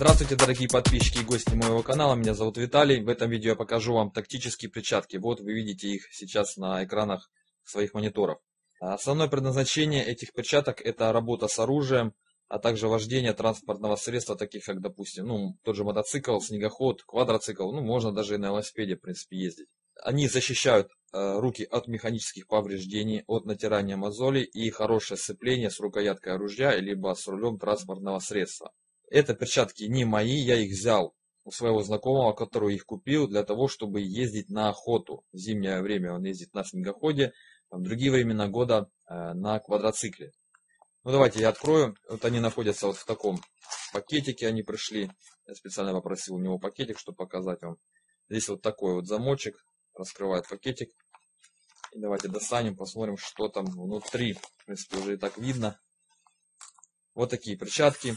Здравствуйте, дорогие подписчики и гости моего канала, меня зовут Виталий. В этом видео я покажу вам тактические перчатки. Вот вы видите их сейчас на экранах своих мониторов. Основное предназначение этих перчаток — это работа с оружием, а также вождение транспортного средства, таких как, допустим, тот же мотоцикл, снегоход, квадроцикл, можно даже и на велосипеде, в принципе, ездить. Они защищают руки от механических повреждений, от натирания мозолей и хорошее сцепление с рукояткой оружия, либо с рулем транспортного средства. Это перчатки не мои, я их взял у своего знакомого, который их купил для того, чтобы ездить на охоту. В зимнее время он ездит на снегоходе, в другие времена года на квадроцикле. Давайте я открою. Вот они находятся вот в таком пакетике, они пришли. Я специально попросил у него пакетик, чтобы показать вам. Здесь вот такой вот замочек, раскрывает пакетик. И давайте достанем, посмотрим, что там внутри. В принципе, уже и так видно. Вот такие перчатки.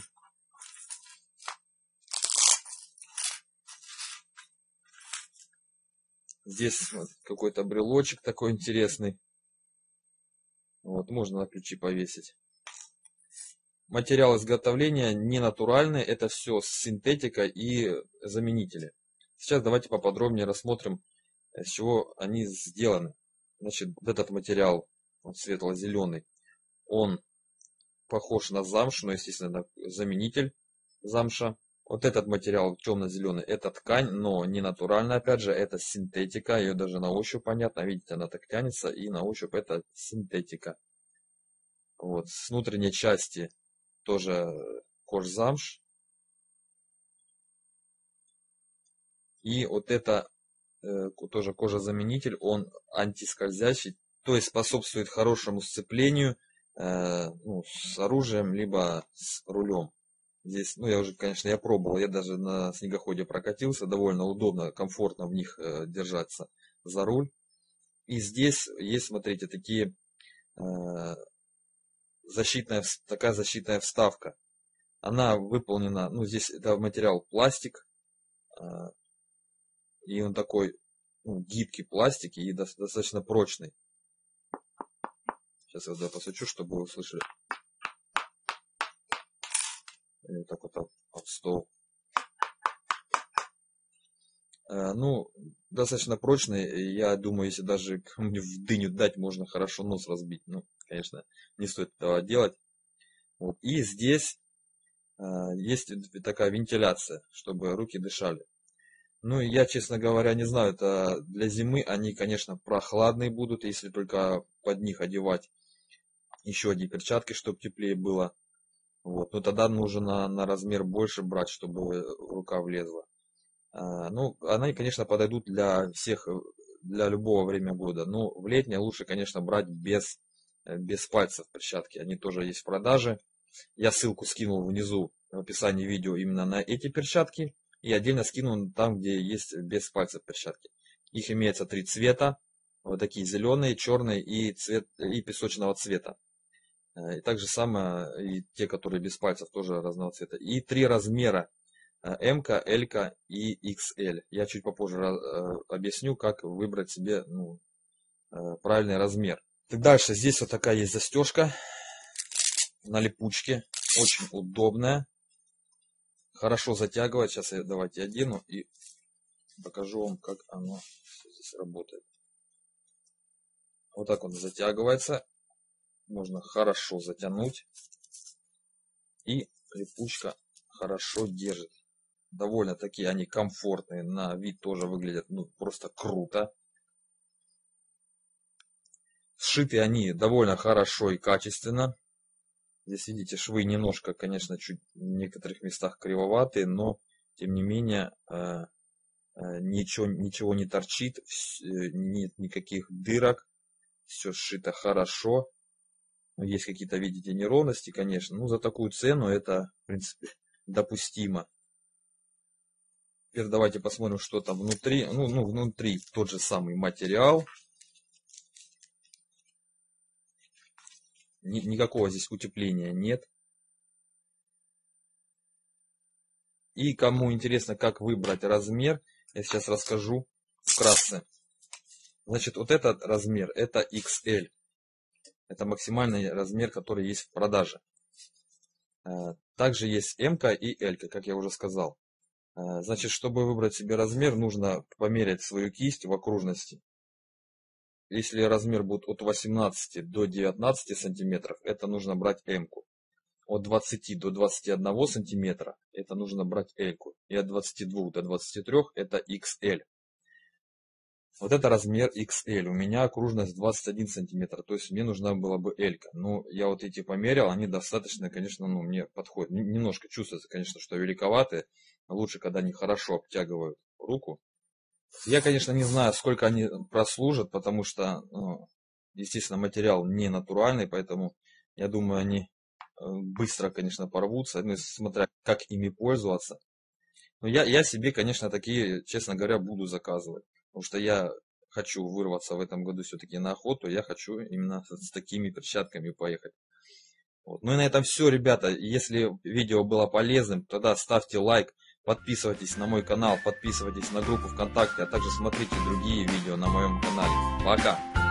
Здесь вот какой-то брелочек такой интересный. Вот, можно на ключи повесить. Материал изготовления не натуральный, это все синтетика и заменители. Сейчас давайте поподробнее рассмотрим, из чего они сделаны. Значит, вот этот материал, вот светло-зеленый, он похож на замш, но, естественно, заменитель замша. Вот этот материал темно-зеленый, это ткань, но не натуральная, опять же, это синтетика, ее даже на ощупь понятно, видите, она так тянется, и на ощупь это синтетика. Вот, с внутренней части тоже кожзамш. И вот это тоже кожезаменитель, он антискользящий, то есть способствует хорошему сцеплению с оружием, либо с рулем. Здесь, я уже, конечно, я пробовал, я даже на снегоходе прокатился, довольно удобно, комфортно в них держаться за руль. И здесь есть, смотрите, такая защитная вставка. Она выполнена, здесь это материал пластик, и он такой гибкий пластик и достаточно прочный. Сейчас я посвечу, чтобы вы услышали. И вот так вот об стол. Достаточно прочный. Я думаю, если даже кому-нибудь в дыню дать, можно хорошо нос разбить. Конечно, не стоит этого делать. Вот. И здесь есть такая вентиляция, чтобы руки дышали. Я, честно говоря, не знаю, это для зимы они, конечно, прохладные будут, если только под них одевать еще одни перчатки, чтобы теплее было. Вот. Но тогда нужно на размер больше брать, чтобы рука влезла. Они, конечно, подойдут для всех, для любого времени года. Но в летнее лучше, конечно, брать без пальцев перчатки. Они тоже есть в продаже. Я ссылку скинул внизу в описании видео именно на эти перчатки. И отдельно скину там, где есть без пальцев перчатки. Их имеется 3 цвета. Вот такие зеленые, черные и песочного цвета. И так же самое и те, которые без пальцев, тоже разного цвета. И 3 размера. М, Л и XL. Я чуть попозже объясню, как выбрать себе правильный размер. Дальше здесь вот такая есть застежка на липучке. Очень удобная. Хорошо затягивает. Сейчас давайте одену и покажу вам, как оно здесь работает. Вот так он затягивается. Можно хорошо затянуть. И липучка хорошо держит. Довольно-таки они комфортные. На вид тоже выглядят просто круто. Сшиты они довольно хорошо и качественно. Здесь видите, швы немножко, конечно, чуть в некоторых местах кривоватые, но тем не менее ничего не торчит, нет никаких дырок, все сшито хорошо. Есть какие-то, видите, неровности, конечно, за такую цену это, в принципе, допустимо. Теперь давайте посмотрим, что там внутри. Внутри тот же самый материал. Никакого здесь утепления нет. И кому интересно, как выбрать размер, я сейчас расскажу вкратце. Значит, вот этот размер, это XL. Это максимальный размер, который есть в продаже. Также есть М и Л, как я уже сказал. Значит, чтобы выбрать себе размер, нужно померять свою кисть в окружности. Если размер будет от 18 до 19 сантиметров, это нужно брать М-ку. От 20 до 21 сантиметра это нужно брать L-ку. И от 22 до 23 это XL. Вот это размер XL. У меня окружность 21 сантиметр. То есть мне нужна была бы L-ка. Ну, я вот эти померил, они достаточно, конечно, ну, мне подходят. Немножко чувствуется, конечно, что великоватые. Лучше, когда они хорошо обтягивают руку. Я, конечно, не знаю, сколько они прослужат, потому что, ну, естественно, материал не натуральный, поэтому я думаю, они быстро, конечно, порвутся, ну, смотря как ими пользоваться. Но я себе, конечно, такие, честно говоря, буду заказывать. Потому что я хочу вырваться в этом году все-таки на охоту, я хочу именно с такими перчатками поехать. Вот. Ну и на этом все, ребята. Если видео было полезным, тогда ставьте лайк, подписывайтесь на мой канал, подписывайтесь на группу ВКонтакте, а также смотрите другие видео на моем канале. Пока!